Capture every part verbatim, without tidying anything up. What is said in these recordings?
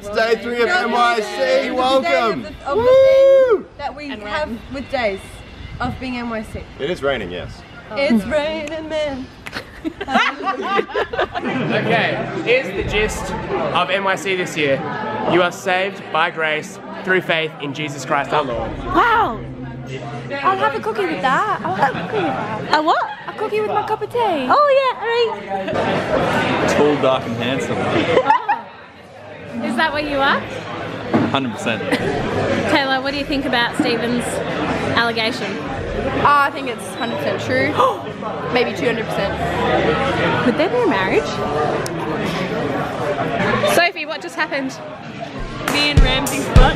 It's day three of M Y C. Welcome. Of the, of the thing that we and have rain. With days of being M Y C. It is raining, yes. Oh. It's raining, man. Okay, here's the gist of M Y C this year. You are saved by grace through faith in Jesus Christ our Lord. Wow! I'll have a cookie with that. I'll have a cookie with that. A what? A cookie with my cup of tea. Oh yeah, alright. Tall, dark and handsome. Oh. Is that what you are? one hundred percent. Taylor, what do you think about Stephen's allegation? Uh, I think it's one hundred percent true. Maybe two hundred percent. Could there be a marriage? Sophie, what just happened? Me and Ramsey's butt.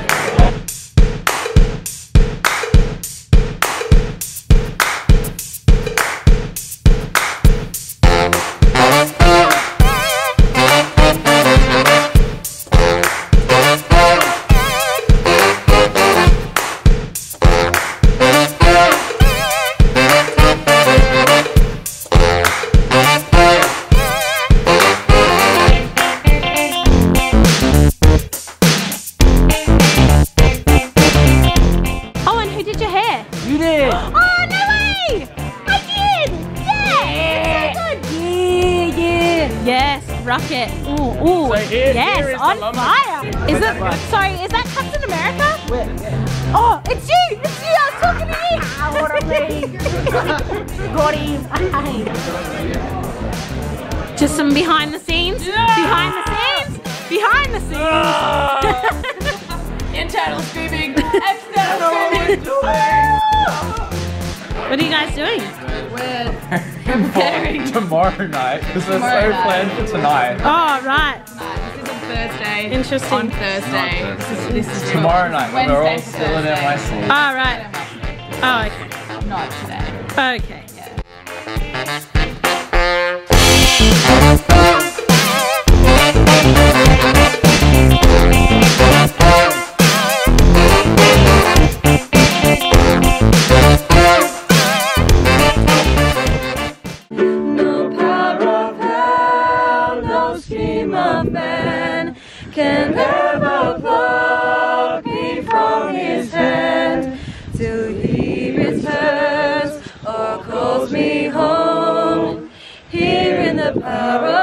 Rocket. Ooh, ooh. So here, yes, here is on the fire. Is it, sorry, is that Captain America? Oh, it's you! It's you! I was talking to you! I want to leave. Got him. Just some behind the scenes. Yeah. Behind the scenes. Behind the scenes. Uh. Internal screaming. External screaming. What are you guys doing? We're preparing tomorrow night because we're so night. planned for tonight. Oh, right. This is on Thursday. Interesting. On Thursday. This is, this is tomorrow night when we're all Wednesday still in M Y C. Oh, right. Oh, okay. Not today. Okay. Can ever pluck me from his hand till he returns or calls me home. Here in the power